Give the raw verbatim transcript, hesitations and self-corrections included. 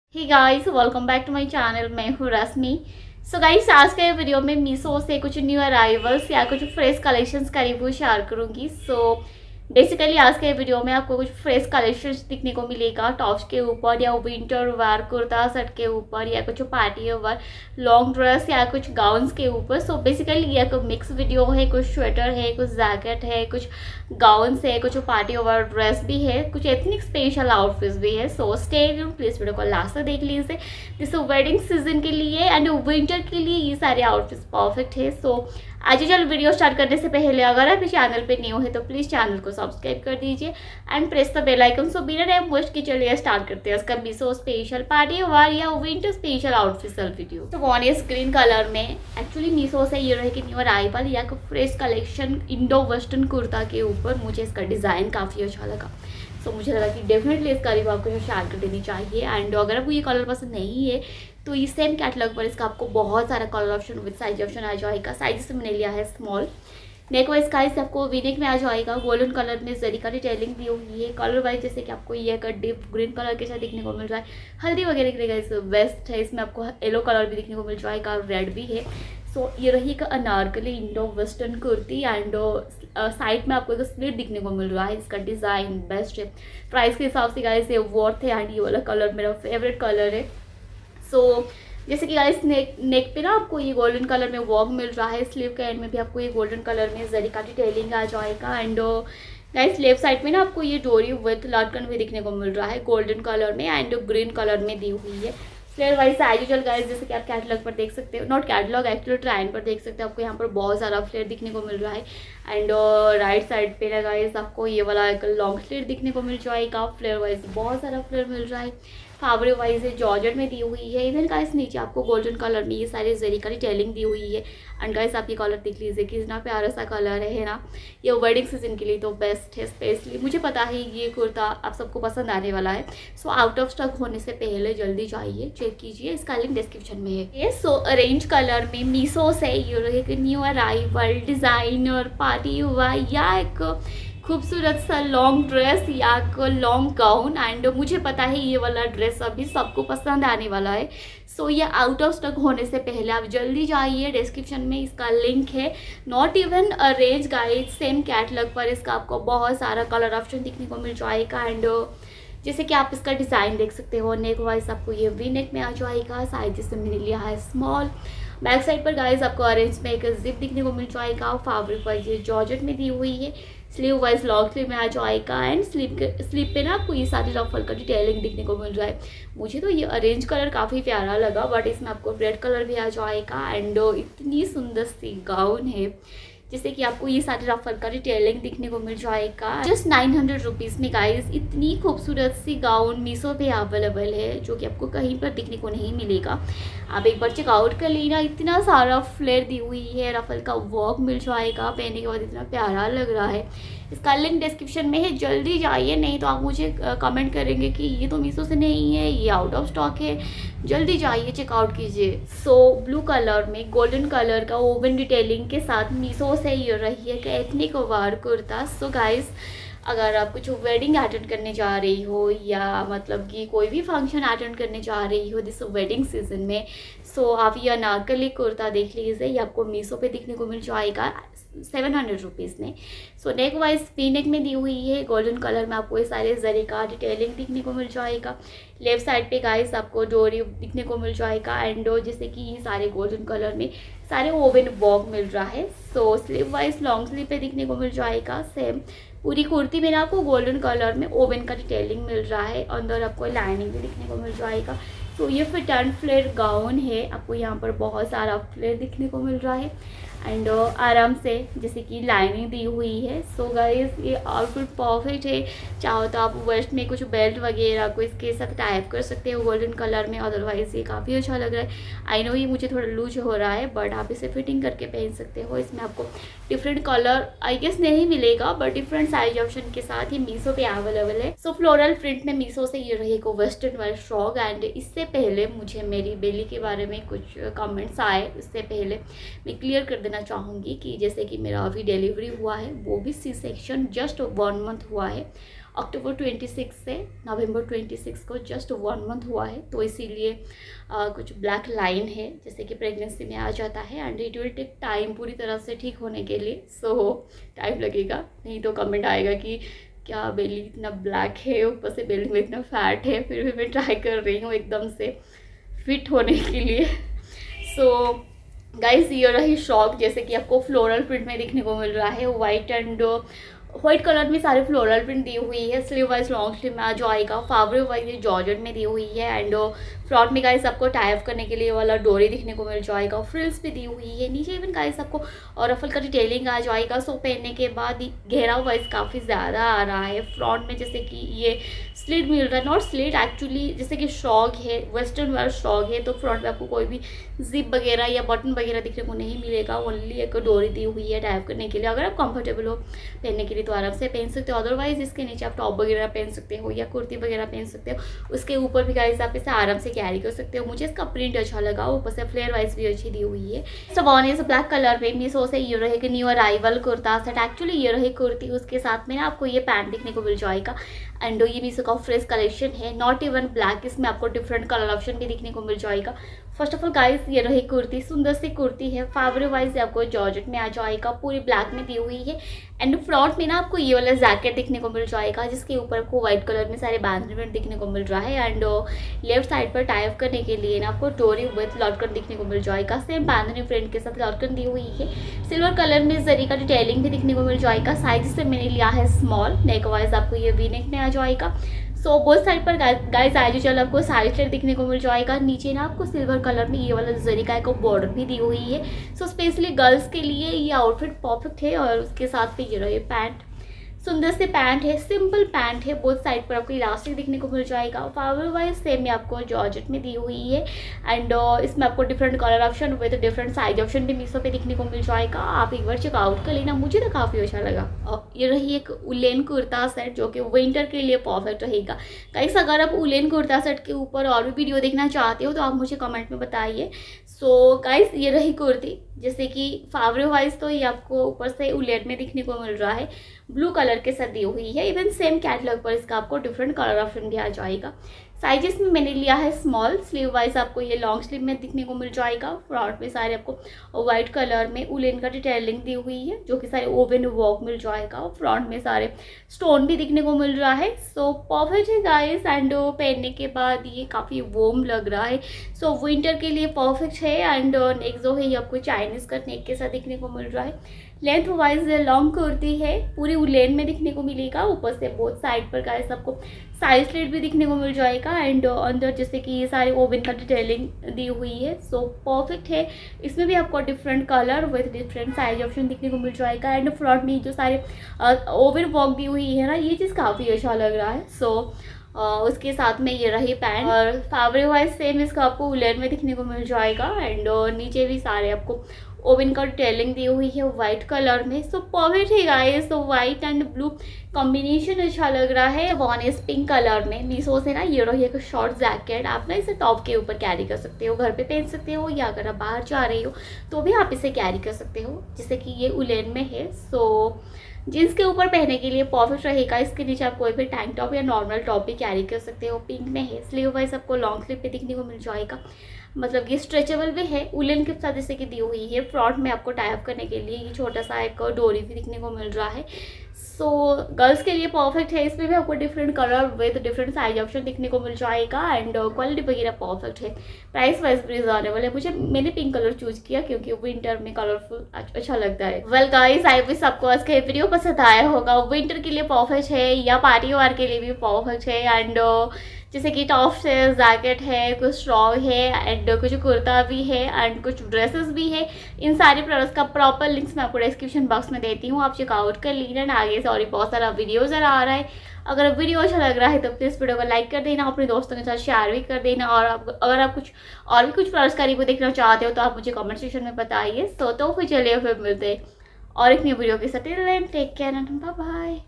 Hey guys, welcome back to my channel. मैं हूँ रश्मि। So guys, आज के वीडियो में मीशो से कुछ न्यू अराइवल्स या कुछ फ्रेश कलेक्शंस का रिव्यू शेयर करूँगी। सो बेसिकली आज के वीडियो में आपको कुछ फ्रेश कलेक्शंस दिखने को मिलेगा टॉप्स के ऊपर या विंटर वेयर कुर्ता सेट के ऊपर या कुछ पार्टी वेयर लॉन्ग ड्रेस या कुछ गाउन्स के ऊपर। सो बेसिकली ये एक मिक्स वीडियो है। कुछ स्वेटर है, कुछ जैकेट है, कुछ गाउन्स है, कुछ पार्टी वेयर ड्रेस भी है, कुछ एथनिक स्पेशल आउटफिट्स भी है। So stay tuned, please video को लास्ट तक देख लीजिए। दिस वेडिंग सीजन के लिए एंड विंटर के लिए ये सारे आउटफिट्स परफेक्ट है। सो आज चल वीडियो स्टार्ट करने से पहले अगर आप इस चैनल पे न्यू है तो प्लीज़ चैनल को सब्सक्राइब कर दीजिए and press the bell icon. So बिना टाइम वेस्ट के चलिए स्टार्ट करते हैं इसका मीशो स्पेशल पार्टी वेयर या winter special outfit sale video. तो वन इज ग्रीन कलर में एक्चुअली मीशो से ये रहे कि न्यू अराइवल या fresh collection Indo western kurta के ऊपर मुझे इसका डिज़ाइन काफ़ी अच्छा लगा। सो so, मुझे लगा कि डेफिनेटली इसका रिव्यू आपको शेयर कर देनी चाहिए। एंड अगर आपको ये कलर पसंद नहीं है तो इस सेम कैटलॉग पर इसका आपको बहुत सारा colour option with size option आ जाएगा। साइज से मैंने लिया है स्मॉल। नेक वाइज का इस आपको वीनेक में आ जाएगा। गोल्डन कलर में जरी का डिटेलिंग दी हुई है। कलर वाइज जैसे कि आपको ये का डीप ग्रीन कलर के साथ दिखने को मिल रहा है। हल्दी वगैरह के लिए वेस्ट है, इसमें आपको येलो कलर भी दिखने को मिल जाएगा, रेड भी है। सो so, ये रही एक anarkali Indo western kurti and side में आपको एक स्लिट दिखने को मिल रहा है। इसका डिज़ाइन बेस्ट है। प्राइस के हिसाब से गाइस ये वर्थ है एंड ये वाला कलर मेरा फेवरेट कलर है। सो so, जैसे कि गाइस नेक नेक पे ना आपको ये गोल्डन कलर में वर्क मिल रहा है। स्लीव के एंड में भी आपको ये गोल्डन कलर में जरी का डिटेलिंग आ जाएगा। एंड गाइस लेफ्ट साइड में ना आपको ये डोरी विथ लटकन भी दिखने को मिल रहा है गोल्डन कलर में एंड ग्रीन कलर में दी हुई है। Flare wise as usual guys जैसे कि आप कैटलॉग पर देख सकते हो, नॉट कैटलॉग एक्चुअली ट्राइन पर देख सकते हो, आपको यहाँ पर बहुत सारा फ्लेयर दिखने को मिल रहा है। एंड राइट साइड पे ना गाइस आपको ये वाला एक लॉन्ग स्लीव दिखने को मिल जाएगा। फ्लेयर वाइज बहुत सारा फ्लेयर मिल रहा है। फैब्रिक वाइज है जॉर्जेट में दी हुई है। इवन गाइस नीचे आपको गोल्डन कलर में ये सारी जरी का डिटेलिंग दी हुई है। एंड गाइस आप ये कलर देख लीजिए कितना प्यारा सा कलर है ना। ये वेडिंग सीजन के लिए तो बेस्ट है। स्पेशली मुझे पता है ये कुर्ता आप सबको पसंद आने वाला है। सो आउट ऑफ स्टॉक होने से पहले जल्दी जाइए, चेक कीजिए, इसका लिंक डिस्क्रिप्शन में है। ये सो अरेंज कलर में मीशो से ये एक न्यू अराइवल डिज़ाइन और पार्टी हुआ या एक खूबसूरत सा लॉन्ग ड्रेस या लॉन्ग गाउन। एंड मुझे पता है ये वाला ड्रेस अभी सबको पसंद आने वाला है। सो so, ये आउट ऑफ स्टॉक होने से पहले आप जल्दी जाइए, डिस्क्रिप्शन में इसका लिंक है। Not even a range guide, same catalogue पर इसका आपको बहुत सारा कलर ऑप्शन दिखने को मिल जाएगा। एंड जैसे कि आप इसका डिज़ाइन देख सकते हो, नेक वाइज आपको ये वी नेक में आ जाएगा। साइज जिससे मैंने लिया है स्मॉल। बैक साइड पर गाइज आपको ऑरेंज में एक जिप दिखने को मिल जाएगा। फैब्रिक वाइज ये जॉर्जेट में दी हुई है। स्लीव वाइज लॉन्ग स्लीव में आ जाएगा। एंड स्लीव के स्लीव पे ना आपको ये सारी रफल का डिटेलिंग दिखने को मिल रहा है। मुझे तो ये ऑरेंज कलर काफ़ी प्यारा लगा, बट इसमें आपको रेड कलर भी आ जाएगा। एंड इतनी सुंदर सी गाउन है जैसे कि आपको ये सारे रफल का डिटेलिंग दिखने को मिल जाएगा। जस्ट नाइन हंड्रेड रुपीज़ में गाइस इतनी खूबसूरत सी गाउन मीशो पे अवेलेबल है जो कि आपको कहीं पर दिखने को नहीं मिलेगा। आप एक बार चेकआउट कर लेना। इतना सारा फ्लेयर दी हुई है, रफल का वर्क मिल जाएगा, पहनने के बाद इतना प्यारा लग रहा है। इसका लिंक डिस्क्रिप्शन में है, जल्दी जाइए, नहीं तो आप मुझे कमेंट करेंगे कि ये तो मीशो से नहीं है, ये आउट ऑफ स्टॉक है। जल्दी जाइए, चेकआउट कीजिए। सो ब्लू कलर में गोल्डन कलर का ओवन डिटेलिंग के साथ मीशो से ये रही है कि ethnic wear kurta. So guys अगर आप कुछ वेडिंग अटेंड करने जा रही हो या मतलब कि कोई भी फंक्शन अटेंड करने जा रही हो दिस वेडिंग सीजन में, सो आप ये अनारकली कुर्ता देख लीजिए। ये आपको मीशो पे दिखने को मिल जाएगा सेवन हंड्रेड रुपीज़ में। सो नेक वाइज वी नेक में दी हुई है। गोल्डन कलर में आपको ये सारे जरी का डिटेलिंग दिखने को मिल जाएगा। लेफ्ट साइड पे गाइस आपको डोरी दिखने को मिल जाएगा। एंड जैसे कि ये सारे गोल्डन कलर में सारे ओवन वर्क मिल रहा है। So sleeve wise long sleeve पे दिखने को मिल जाएगा। सेम पूरी कुर्ती में आपको गोल्डन कलर में ओवन का डिटेलिंग मिल रहा है। अंदर आपको लाइनिंग भी दिखने को मिल जाएगा। तो ये फिट एंड फ्लेयर गाउन है। आपको यहाँ पर बहुत सारा फ्लेयर दिखने को मिल रहा है। एंड uh, आराम से जैसे कि लाइनिंग दी हुई है। सो so गाइस ये आउटफिट परफेक्ट है। चाहो तो आप वेस्ट में कुछ बेल्ट वगैरह को इसके साथ टाइप कर सकते हो गोल्डन कलर में। अदरवाइज ये काफ़ी अच्छा लग रहा है। आई नो ये मुझे थोड़ा लूज हो रहा है, बट आप इसे फिटिंग करके पहन सकते हो। इसमें आपको डिफरेंट कलर आई गेस नहीं मिलेगा, बट डिफरेंट साइज ऑप्शन के साथ ही मीशो पे अवेलेबल है। सो फ्लोरल प्रिंट में मीशो से ये रही को वेस्टर्न वेयर फ्रॉक। एंड इससे पहले मुझे मेरी बेली के बारे में कुछ कमेंट्स आए, इससे पहले मैं क्लियर कर देना चाहूँगी कि जैसे कि मेरा अभी डिलीवरी हुआ है वो भी C section just one month हुआ है अक्टूबर छब्बीस से नवंबर छब्बीस को जस्ट वन मंथ हुआ है, तो इसीलिए कुछ ब्लैक लाइन है जैसे कि प्रेगनेंसी में आ जाता है and it will take time पूरी तरह से ठीक होने के लिए। सो टाइम लगेगा, नहीं तो कमेंट आएगा कि क्या बेली इतना ब्लैक है, ऊपर से बेली में इतना फैट है। फिर भी मैं ट्राई कर रही हूँ एकदम से फिट होने के लिए। सो गाइस ये रही शॉक, जैसे कि आपको फ्लोरल प्रिंट में देखने को मिल रहा है, वाइट एंड व्हाइट कलर में सारे फ्लोरल प्रिंट दी हुई है। स्लीव वाइज लॉन्ग स्लीव में आ जाएगा, फावरे वाइज ये जॉर्जेट में दी हुई है एंड फ्रंट में गाइस आपको टाई अप करने के लिए वाला डोरी दिखने को मिल जाएगा, फ्रिल्स भी दी हुई है। नीचे इवन गाइस आपको और रफल का डिटेलिंग आ जाएगा। सो पहनने के बाद घेराव वाइज काफ़ी ज़्यादा आ रहा है फ्रंट में, जैसे कि ये स्लिट मिल रहा है, नॉट स्लिट एक्चुअली, जैसे कि शॉग है, वेस्टर्न वेयर शॉग है, तो फ्रंट में आपको कोई भी जिप वगैरह या बटन वगैरह दिखने को नहीं मिलेगा। ओनली एक डोरी दी हुई है टाई अप करने के लिए। अगर आप कंफर्टेबल हो पहनने के लिए तो आराम से पहन सकते हो, अदरवाइज इसके नीचे आप टॉप वगैरह पहन सकते हो या कुर्ती वगैरह पहन सकते हो। उसके ऊपर भी गाइस आप इसे आराम से कैरी कर सकते हो। मुझे इसका प्रिंट अच्छा लगा, ऊपर से फ्लेयर वाइज भी अच्छी दी हुई है। So one is black colour में मीशो से ये रहेगी new arrival kurta set. Actually ये रही कुर्ती, उसके साथ में ना आपको ये पैंट देखने को मिल जाएगा एंड ये मीशो का फ्रेश कलेक्शन है, नॉट इवन ब्लैक, इसमें आपको डिफरेंट कलर ऑप्शन भी देखने को मिल जाएगा। फर्स्ट ऑफ ऑल गाइस ये रही कुर्ती, सुंदर सी कुर्ती है, फैब्रिक वाइज आपको जॉर्जेट में आ जाएगा, पूरी ब्लैक में दी हुई है एंड फ्रंट में ना आपको ये वाला जैकेट देखने को मिल जाएगा जिसके ऊपर आपको व्हाइट कलर में सारे बैंड प्रिंट देखने को मिल रहा है एंड लेफ्ट साइड पर टाई अप करने के लिए ना आपको डोरी विथ लॉटकन देखने को मिल जाएगा। सेम बैंड प्रिंट के साथ लॉटकन दी हुई है, सिल्वर कलर में जरी का डिटेलिंग भी देखने को मिल जाएगा। साइज से मैंने लिया है स्मॉल, नेक वाइज आपको ये वी नेक में आ जाएगा। सो बोथ साइड पर गाइस आज चल आपको साइड स्लिट दिखने को मिल जाएगा। नीचे ना आपको सिल्वर कलर में ये वाला जरी का एक बॉर्डर भी दी हुई है। सो स्पेशली गर्ल्स के लिए ये आउटफिट परफेक्ट है और उसके साथ पे ये रही पैंट, सुंदर से पैंट है, सिंपल पैंट है। बोथ साइड पर आपको इलास्टिक दिखने को मिल जाएगा। फैब्रिक वाइज सेम में आपको जॉर्जेट में दी हुई है एंड uh, इसमें आपको different colour option with different size option भी मीशो पे दिखने को मिल जाएगा। आप एक बार चेकआउट कर लेना, मुझे तो काफ़ी अच्छा लगा। और ये रही एक उलेन कुर्ता सेट जो कि विंटर के लिए परफेक्ट रहेगा। गाइस अगर आप उलेन कुर्ता सेट के ऊपर और भी वीडियो देखना चाहते हो तो आप मुझे कमेंट में बताइए। सो गाइस ये रही कुर्ती, जैसे कि फैब्रिक वाइज तो ये आपको ऊपर से उलेन में दिखने को मिल रहा है, ब्लू कलर के साथ दी हुई है। इवन सेम कैटलॉग पर इसका आपको डिफरेंट कलर ऑप्शन भी आ जाएगा। साइजेस में मैंने लिया है स्मॉल, स्लीव वाइज आपको ये लॉन्ग स्लीव में दिखने को मिल जाएगा। फ्रंट में सारे आपको व्हाइट कलर में उलेन का डिटेलिंग दी हुई है जो कि सारे ओवन वर्क मिल जाएगा। फ्रंट में सारे स्टोन भी दिखने को मिल रहा है। सो परफेक्ट है गाइस एंड पहनने के बाद ये काफ़ी वॉर्म लग रहा है। सो so, विंटर के लिए परफेक्ट है एंड नेक्स्ट जो है ये आपको चाइनीज का नेक के साथ दिखने को मिल रहा है। लेंथ वाइज लॉन्ग कुर्ती है, पूरी उलेन में दिखने को मिलेगा। ऊपर से बोथ साइड पर गाइस आपको साइड स्लिट भी दिखने को मिल जाएगा एंड अंदर जैसे कि ये सारे ओवन का डिटेलिंग दी हुई है। सो so, परफेक्ट है। इसमें भी आपको different colour with different size option दिखने को मिल जाएगा एंड फ्रंट में जो सारे ओवन वर्क दी हुई है ना, ये चीज़ काफ़ी अच्छा लग रहा है। सो so, Uh, उसके साथ में ये रही पैंट और फैब्रिक वाइज सेम इसका आपको उलेन में दिखने को मिल जाएगा एंड uh, नीचे भी सारे आपको ओवन का डिटेलिंग दी हुई है वाइट कलर में। सो परफेक्ट है गाइस। तो वाइट एंड ब्लू कॉम्बिनेशन अच्छा लग रहा है। वन इज पिंक कलर में मीशो से ना ये रही एक शॉर्ट जैकेट, आप ना इसे टॉप के ऊपर कैरी कर सकते हो, घर पे पहन सकते हो या अगर आप बाहर जा रहे हो तो भी आप इसे कैरी कर सकते हो, जैसे कि ये उलेन में है। सो जीन्स के ऊपर पहनने के लिए परफेक्ट रहेगा। इसके नीचे आप कोई भी टैंक टॉप या नॉर्मल टॉप भी कैरी कर सकते हो। पिंक में है, स्लीव वाइज आपको लॉन्ग स्लीव पे दिखने को मिल जाएगा, मतलब ये स्ट्रेचेबल भी है, उलेन के साथ जैसे कि दी हुई है। फ्रंट में आपको टाई अप करने के लिए ये छोटा सा एक डोरी भी दिखने को मिल रहा है। सो so, गर्ल्स के लिए परफेक्ट है। इसमें भी आपको different colour with different size option दिखने को मिल जाएगा एंड क्वालिटी वगैरह परफेक्ट है। प्राइस वाइज भी रिजनेबल है। मुझे मैंने पिंक कलर चूज किया क्योंकि विंटर में कलरफुल अच्छा लगता है। वेल गाइस आई विश आपको आज का वीडियो पसंद आया होगा। विंटर के लिए परफेक्ट है या पार्टी वार के लिए भी परफेक्ट है एंड जैसे कि टॉप्स है, जैकेट है, कुछ स्ट्रॉग है एंड कुछ कुर्ता भी है एंड कुछ ड्रेसेस भी है। इन सारे प्रोडक्ट्स का प्रॉपर लिंक्स मैं आपको डिस्क्रिप्शन बॉक्स में देती हूँ, आप चेकआउट कर लीजिए एंड आगे से और बहुत सारा वीडियो ज़रा आ रहा है। अगर वीडियो अच्छा लग रहा है तो प्लीज़ वीडियो को लाइक कर देना, अपने दोस्तों के साथ शेयर भी कर देना और आप, अगर आप कुछ और भी कुछ प्रोडक्ट्स का रिव्यू देखना चाहते हो तो आप मुझे कमेंट सेक्शन में बताइए। सो तो फिर चलिए फिर मिलते और एक न्यू वीडियो के साथ। Take care and bye bye.